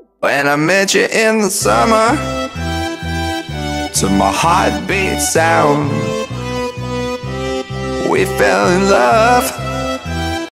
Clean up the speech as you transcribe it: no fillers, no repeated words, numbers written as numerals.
When I met you in the summer, to my heartbeat sound, we fell in love